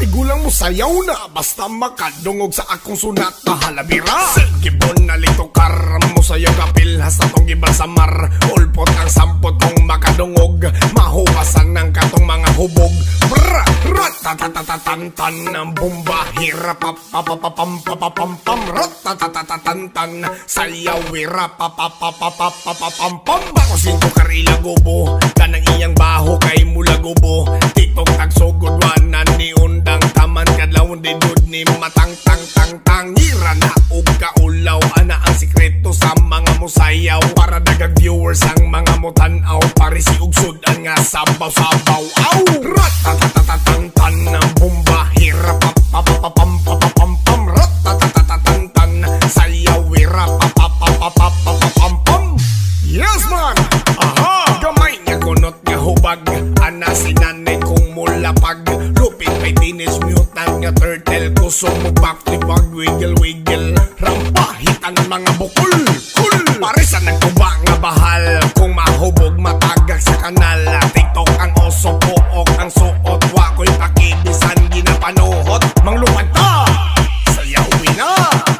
tigulang mo sayaw na, basta makadungog sa akong sunat na halabira. Sige bon nalito kar mo sayaw kapil, hasta tong gibal samar. Ulpot ang sampot kong makadungog, mahuwasan ng katong mga hubog. Brr, ratatatatantan ng bomba, hirap papapapam, ratatatatantan, sayaw wira papapapapapapam. Bako sinto karila gobo, kanang iyang baho kay mula gobo. TikTok tagsugod wanan ni undang taman kadlawon di dud ni matang tang tang tang. Ngira na og kaulaw, ana ang sikreto sa mga musayaw. Para dagang viewers ang mga mutanaw, parisi og sudan nga sabaw-sabaw. Aw! Ratatatatantan ng bomba, hirap papapapam, ratatatatantan, sayaw wira papapapapapam. Yes man! Aha! Gamay nga kunot nga hubag, ana sinanay kong mulapag. Lupit may teenage mutant nga turtle, kusog mo backflip wag wiggle-wiggle. Rampahit ang mga bukol, cool! Parisan ng tuba nga bahal, kung mahubog matagak sa kanal. TikTok ang oso pook, ang suot wako'y pakibisan ginapanuhot. Manglupad ta, sayawin na!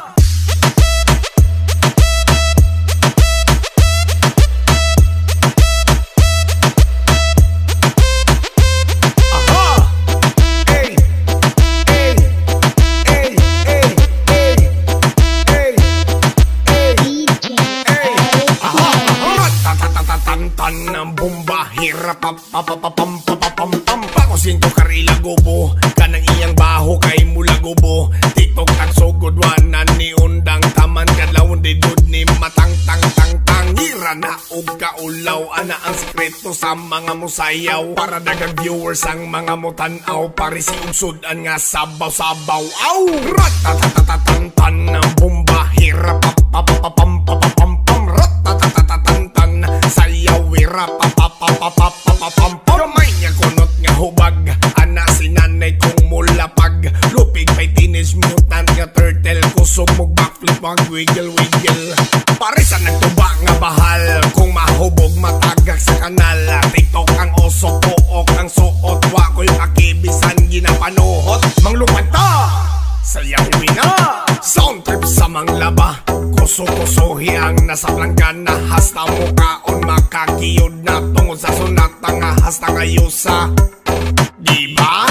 Ng bomba, hirap papapapam. Bako sinto karila gobo, kanang iyang baho kay mula gobo. TikTok tagsugod wanan ni undang taman kadlawon di dud ni matang tang tang tang. Ngira na og kaulaw, ana ang sikreto sa mga musayaw. Para dagang viewers ang mga mutanaw, parisi og sudan nga sabaw-sabaw. Aw! Ratatatatantan ng bomba, hirap papapapam, ratatatatantan, sayaw wira papapapapapam. Gamay nga kunot nga hubag, ana sinanay kong mulapag. Lupig may teenage mutant nga turtle, kusog mo backflip wag wiggle-wiggle. Parisan ng tuba nga bahal, kung mahubog matagak sa kanal. TikTok ang oso pook, ang suot wako'y pakibisan ginapanuhot. Manglupad ta, sayawin na! Sound trip sa manglaba, kuso-kusohi ang nasa planggana. Hasta mukaon makakiyod na tungod sa sunat nga hasta ngayusa. Diba?